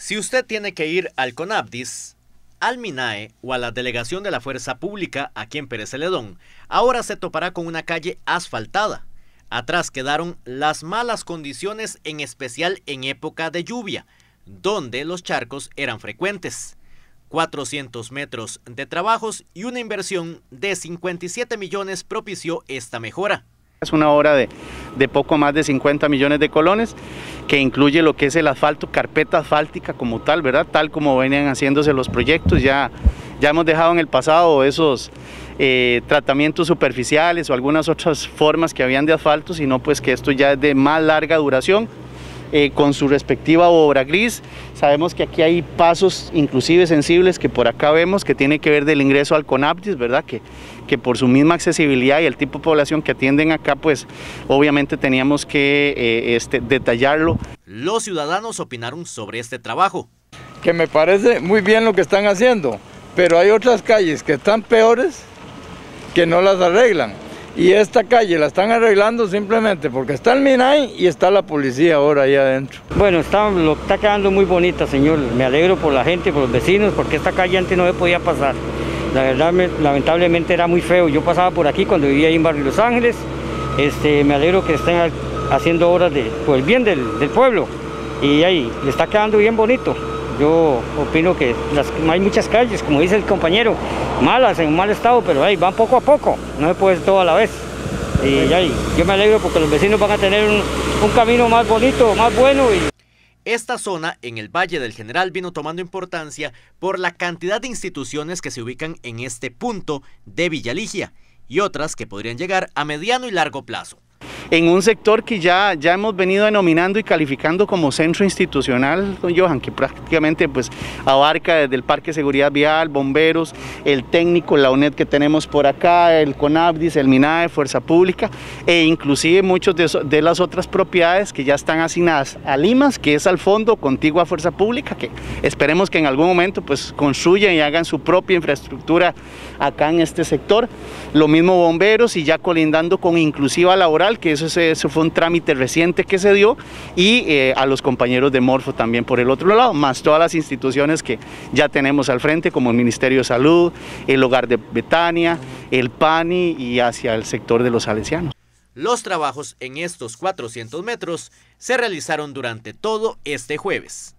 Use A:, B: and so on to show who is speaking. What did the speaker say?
A: Si usted tiene que ir al CONAPDIS, al MINAE o a la delegación de la Fuerza Pública aquí en Pérez Celedón, ahora se topará con una calle asfaltada. Atrás quedaron las malas condiciones, en especial en época de lluvia, donde los charcos eran frecuentes. 400 metros de trabajos y una inversión de 57 millones propició esta mejora.
B: Es una obra de poco más de 50 millones de colones, que incluye lo que es el asfalto, carpeta asfáltica como tal, ¿verdad? Tal como venían haciéndose los proyectos. Ya hemos dejado en el pasado esos tratamientos superficiales o algunas otras formas que habían de asfalto, sino pues que esto ya es de más larga duración, con su respectiva obra gris. Sabemos que aquí hay pasos inclusive sensibles que por acá vemos, que tiene que ver del ingreso al CONAPDIS, ¿verdad? Que por su misma accesibilidad y el tipo de población que atienden acá, pues obviamente teníamos que detallarlo.
A: Los ciudadanos opinaron sobre este trabajo.
C: Que me parece muy bien lo que están haciendo, pero hay otras calles que están peores que no las arreglan. Y esta calle la están arreglando simplemente porque está el MINAE y está la policía ahora ahí adentro.
D: Bueno, está quedando muy bonita, señor. Me alegro por la gente, por los vecinos, porque esta calle antes no se podía pasar. La verdad, lamentablemente era muy feo. Yo pasaba por aquí cuando vivía ahí en Barrio Los Ángeles. Me alegro que estén haciendo obras por el bien del pueblo. Y ahí le está quedando bien bonito. Yo opino que hay muchas calles, como dice el compañero, malas, en mal estado, pero ahí van poco a poco, no se puede todo a la vez. Y ahí, yo me alegro porque los vecinos van a tener un camino más bonito, más bueno.
A: Esta zona en el Valle del General vino tomando importancia por la cantidad de instituciones que se ubican en este punto de Villa Ligia y otras que podrían llegar a mediano y largo plazo.
B: En un sector que ya hemos venido denominando y calificando como centro institucional, don Johan, que prácticamente pues abarca desde el Parque de Seguridad Vial, bomberos, el técnico, la UNED que tenemos por acá, el CONAPDIS, el MINAE, Fuerza Pública, e inclusive muchos de las otras propiedades que ya están asignadas a Limas, que es al fondo contiguo a Fuerza Pública, que esperemos que en algún momento pues construyan y hagan su propia infraestructura acá en este sector. Lo mismo bomberos y ya colindando con inclusiva laboral, que eso fue un trámite reciente que se dio, y a los compañeros de Morfo también por el otro lado, más todas las instituciones que ya tenemos al frente, como el Ministerio de Salud, el Hogar de Betania, el PANI y hacia el sector de los salesianos.
A: Los trabajos en estos 400 metros se realizaron durante todo este jueves.